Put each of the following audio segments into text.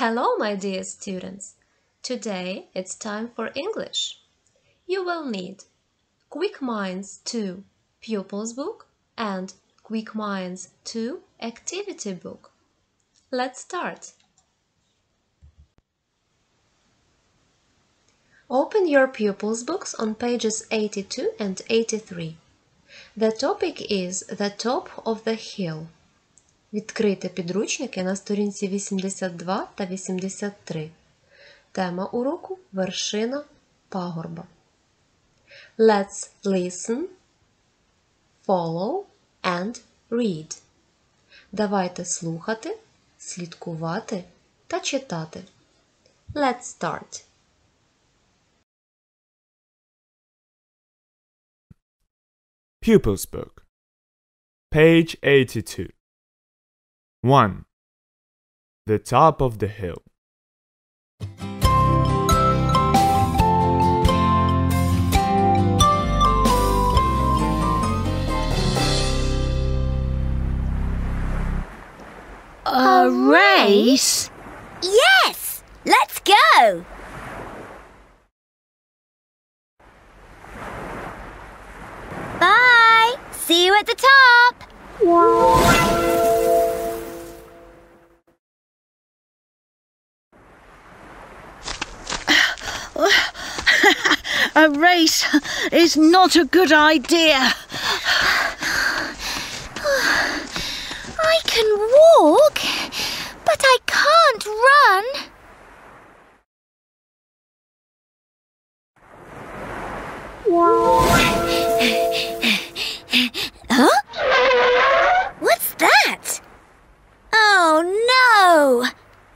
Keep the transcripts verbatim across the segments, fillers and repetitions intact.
Hello, my dear students. Today it's time for English. You will need Quick Minds two Pupils Book and Quick Minds two Activity Book. Let's start. Open your Pupils Books on pages eighty-two and eighty-three. The topic is the top of the hill. Відкрийте підручники на сторінці вісімдесят два та вісімдесят три. Тема уроку – вершина пагорба. Let's listen, follow and read. Давайте слухати, слідкувати та читати. Let's start. Pupils Book, page eighty-two. one. The top of the hill. A race? Yes! Let's go! Bye! See you at the top! A race is not a good idea. I can walk, but I can't run. Huh? What's that? Oh no!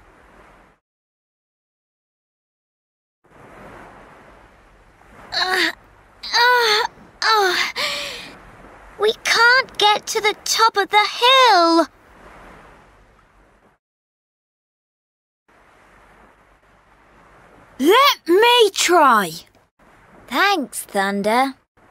Uh, uh, oh. We can't get to the top of the hill. Let me try. Thanks, Thunder.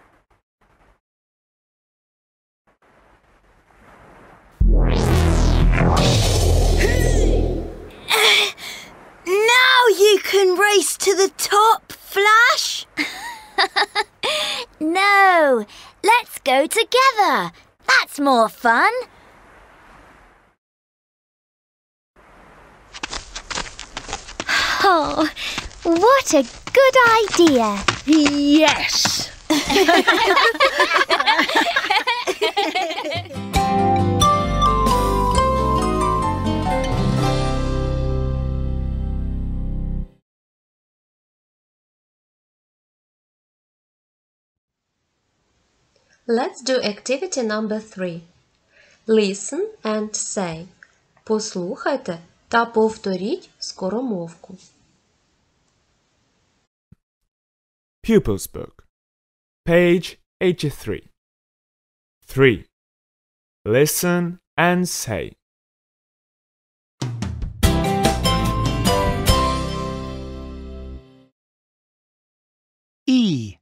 Now you can race to the top, Flash. No, let's go together. That's more fun. Oh, what a good idea. Yes. Let's do activity number three. Listen and say. Послухайте та повторіть скоромовку. Pupils Book, page eighty-three. three. Listen and say. E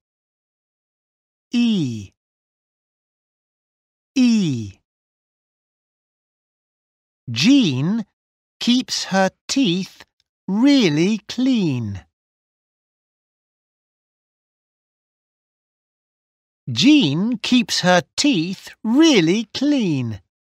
E E Jean keeps her teeth really clean. Jean keeps her teeth really clean.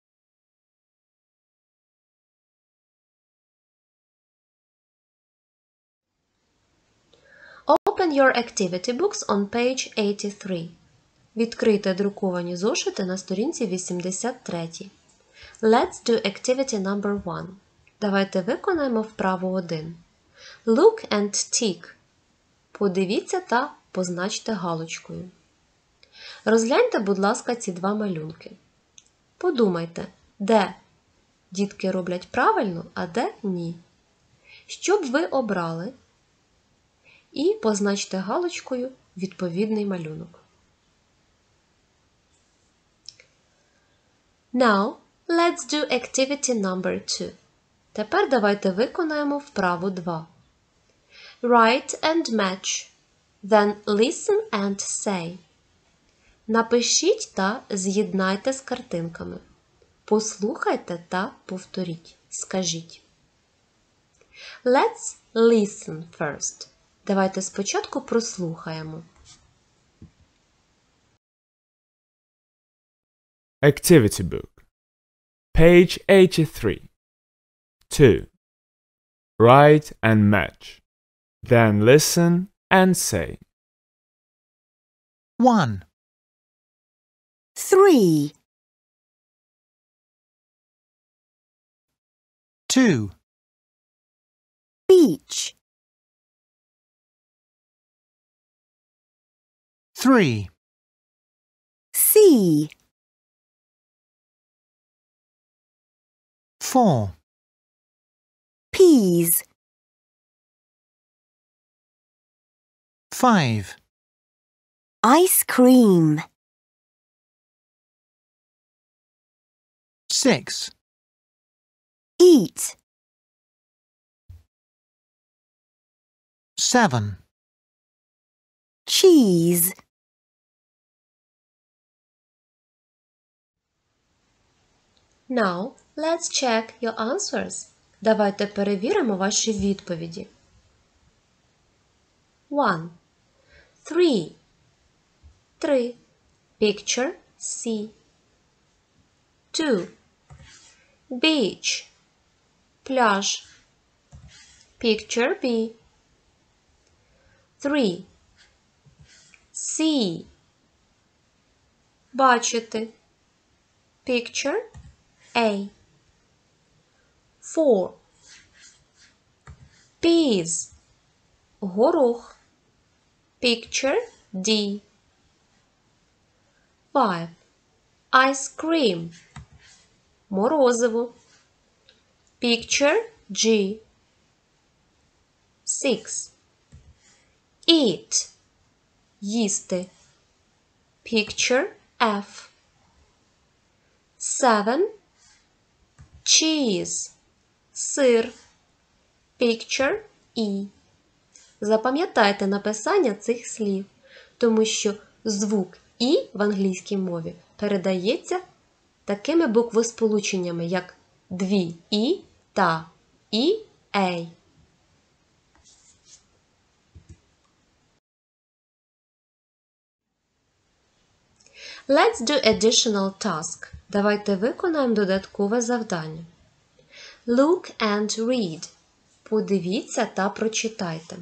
Open your activity books on page eighty-three. Відкрийте друковані зошити на сторінці вісімдесят три. Let's do activity number one. Давайте виконаємо вправу один. Look and tick. Подивіться та позначте галочкою. Розгляньте, будь ласка, ці два малюнки. Подумайте, де дітки роблять правильно, а де ні. Що б ви обрали? І позначте галочкою відповідний малюнок. Now, let's do activity number two. Тепер давайте виконаємо вправу два. Write and match. Then listen and say. Напишіть та з'єднайте з картинками. Послухайте та повторіть. Скажіть. Let's listen first. Давайте спочатку прослухаємо. Activity book. Page eighty-three. two. Write and match. Then listen and say. one, Three. two, Beach. three, Sea. four, Peas. five, Ice cream. six, Eat. seven, Cheese. Now, let's check your answers. Давайте перевіримо ваші відповіді. one. three. Три. Picture C. two. Beach. Пляж. Picture B. three. Sea. Бачити. Picture A. four. Peas. Горох. Picture D. five. Ice cream. Морозиво. Picture G. six. Eat. Їсти. Picture F. seven. Cheese. Сир. Picture E. Запам'ятайте написання цих слів, тому що звук І в англійській мові передається такими буквосполученнями, як дві І та І, Ей. Let's do additional task. Давайте виконаємо додаткове завдання. Look and read. Подивіться та прочитайте.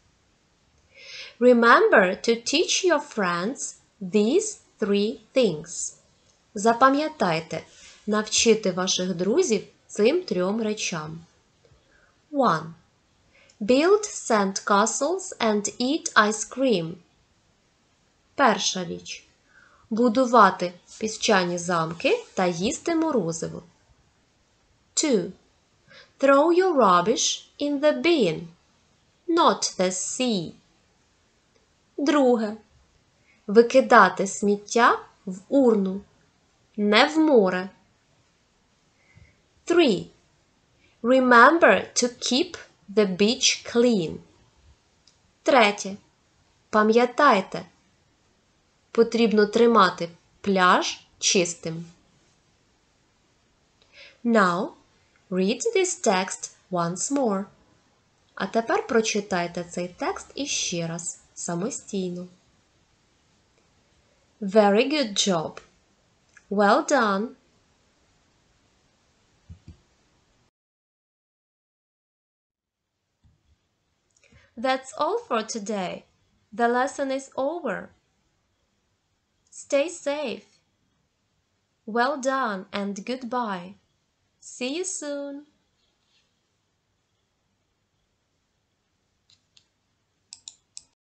Remember to teach your friends these three things. Запам'ятайте, навчити ваших друзів цим трьом речам. one. Build sand castles and eat ice cream. Перша річ. Будувати піщані замки та їсти морозиво. two. Throw your rubbish in the bin, not the sea. Друге. Викидати сміття в урну, не в море. three. Remember to keep the beach clean. Третє. Пам'ятайте, потрібно тримати пляж чистим. Now, read this text once more. А тепер прочитайте цей текст іще раз, самостійно. Very good job. Well done. That's all for today. The lesson is over. Stay safe. Well done and goodbye. See you soon.